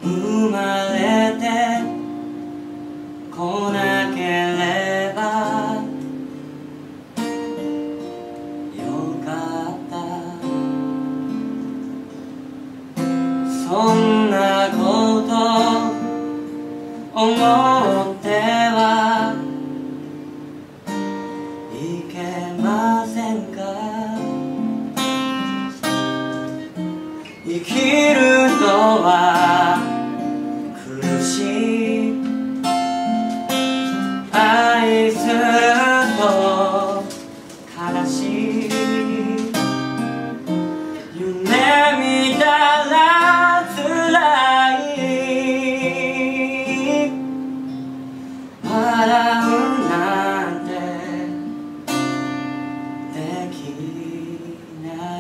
生まれてこなければよかった。そんなこと思ってはいけませんか。生きるのは苦しい、愛すると悲しい。夢見たら辛い、笑うなんてできない。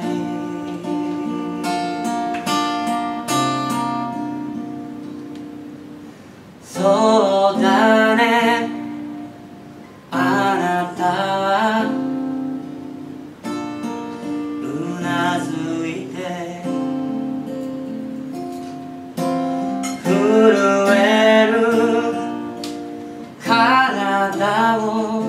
そうだね、あなたはうなずいて震える体を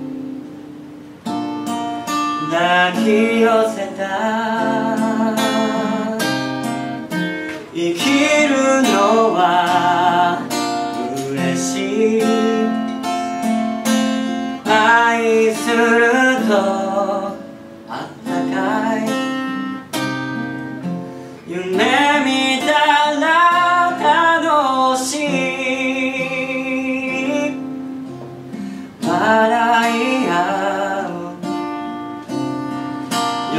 抱き寄せた。生きるのは嬉しい、愛するとあったかい。夢見たら楽しい、笑い合う喜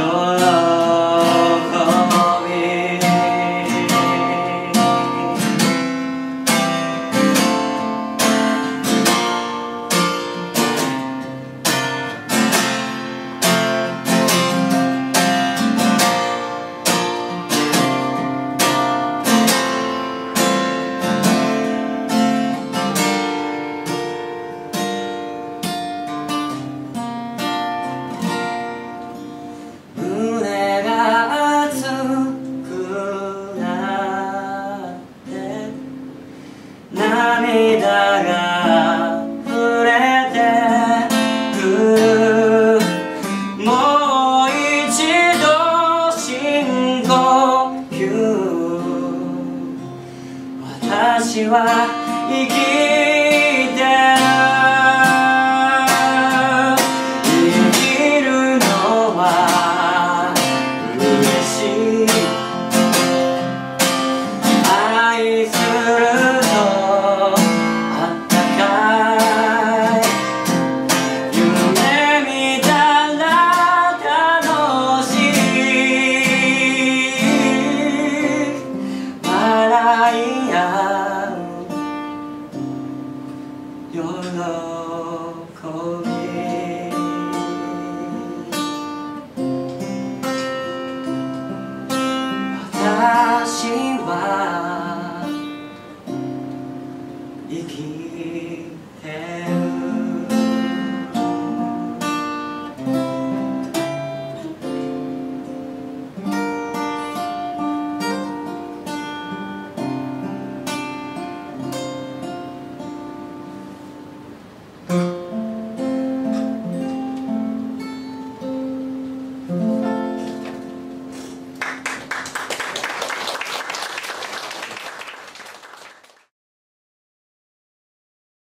び。胸が熱くなって涙が溢れてくる。もう一度深呼吸。私は生き